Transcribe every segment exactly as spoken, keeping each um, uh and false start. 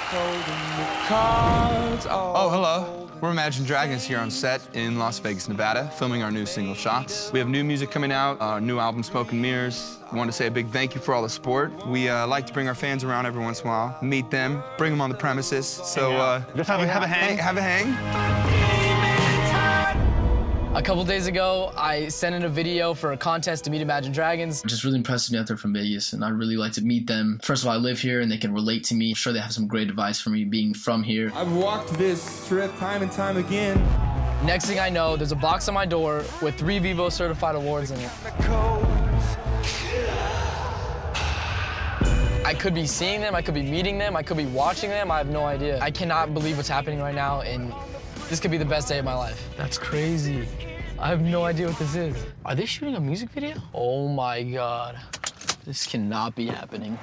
Oh, hello. We're Imagine Dragons here on set in Las Vegas, Nevada, filming our new single, Shots. We have new music coming out, our new album, Smoke and Mirrors. I want to say a big thank you for all the support. We uh, like to bring our fans around every once in a while, meet them, bring them on the premises. So uh, just have a, have a hang. Have a hang. A couple days ago, I sent in a video for a contest to meet Imagine Dragons. Just really impressed me out there from Vegas, and I'd really like to meet them. First of all, I live here, and they can relate to me. I'm sure they have some great advice for me being from here. I've walked this strip time and time again. Next thing I know, there's a box on my door with three Vevo certified awards in it. I could be seeing them, I could be meeting them, I could be watching them, I have no idea. I cannot believe what's happening right now, and this could be the best day of my life. That's crazy. I have no idea what this is. Are they shooting a music video? Oh my God. This cannot be happening.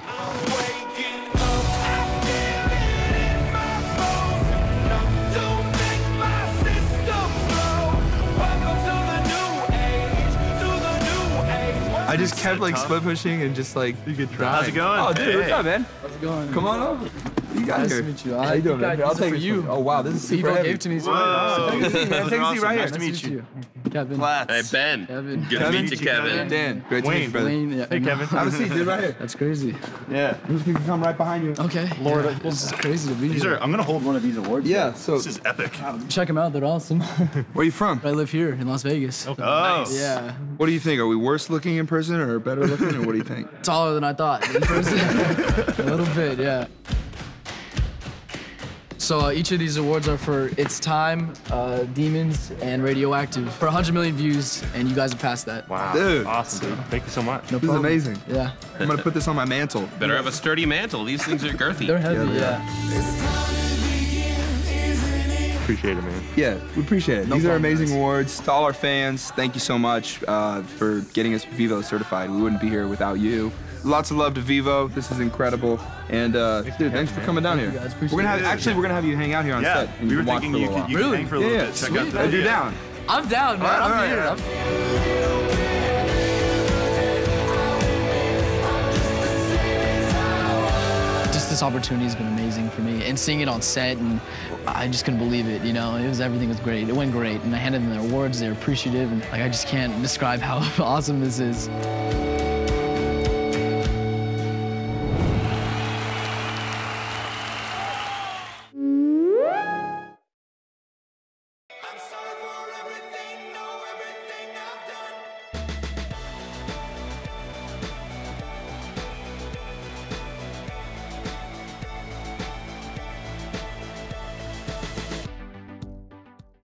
I just kept like split pushing and just like you could try. How's it going? Oh, dude, hey. what's up, man? How's it going? Come on over. You got nice here. to meet you. How you doing, man? I'll take for it you. Oh wow, this is super Vevo heavy. gave to me. So Whoa. Take a seat, man. Take a seat right Nice here. to meet you. Kevin. Hey, Ben. Kevin. Good to meet you, Kevin. Dan, great to meet Wayne. you, brother. Wayne, yeah. Hey, Kevin. Have a seat, dude, right here. That's crazy. Yeah. I'm just gonna come right behind you. Okay. Lord, yeah, this is crazy to be These here. are, I'm gonna hold one of these awards. Yeah, so This is epic. Check them out. They're awesome. where are you from? I live here in Las Vegas. Okay. Oh. Yeah. What do you think? Are we worse looking in person or better looking, or what do you think? Taller than I thought in person. A little bit, yeah. So uh, each of these awards are for It's Time, uh, Demons, and Radioactive. For one hundred million views, and you guys have passed that. Wow. Dude. Awesome, dude. Thank you so much. No This is problem. amazing. Yeah. I'm gonna put this on my mantle. Better have a sturdy mantle. These things are girthy. They're heavy, Yeah, they yeah. Appreciate it, man. Yeah, we appreciate it. No These are problem, amazing guys. awards. To all our fans, thank you so much uh, for getting us Vevo certified. We wouldn't be here without you. Lots of love to Vevo. This is incredible. And uh, dude, thanks for coming down here. you guys. Appreciate We're gonna have it. actually we're gonna have you hang out here on Yeah, set. And we were can watch thinking for a you little could, you while. could hang for a little Yeah, bit. Check sweet. out the If you're down. I'm down, man. All right, I'm all right, here. all I'm- Just this opportunity has been amazing for me, and seeing it on set, and I just couldn't believe it. You know, it was everything was great. It went great, and I handed them their awards. They're appreciative, and like I just can't describe how awesome this is.